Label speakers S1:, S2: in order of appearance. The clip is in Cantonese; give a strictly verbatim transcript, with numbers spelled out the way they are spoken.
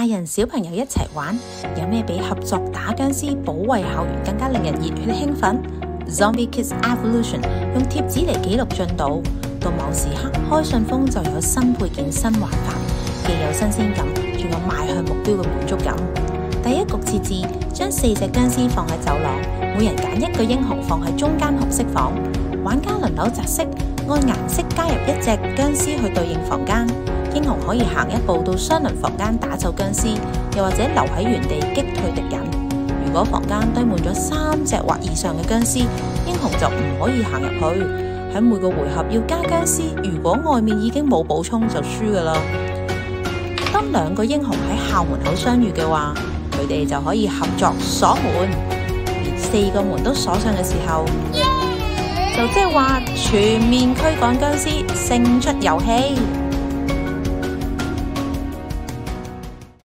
S1: 人小朋友一齊玩，有咩比合作打僵屍、保衛校園更加令人熱血興奮？ Zombie Kids Evolution 用貼紙嚟記錄進度，到某時刻開信封就有新配件、新玩法，既有新鮮感，仲有邁向目標嘅滿足感。第一局設置，將四隻僵屍放喺走廊，每人揀一個英雄放喺中間紅色房，玩家輪流擲色，按顏色加入一隻僵屍去對應房間。英雄可以行一步到相鄰房間打走僵屍，又或者留喺原地擊退敵人。如果房間堆滿咗三隻或以上嘅僵屍，英雄就唔可以行入去。喺每個回合要加僵屍，如果外面已經冇補充就輸噶啦。當兩個英雄喺校門口相遇嘅話，佢哋就可以合作鎖門。而四個門都鎖上嘅時候， yeah! 就即係話全面驅趕僵屍，勝出遊戲。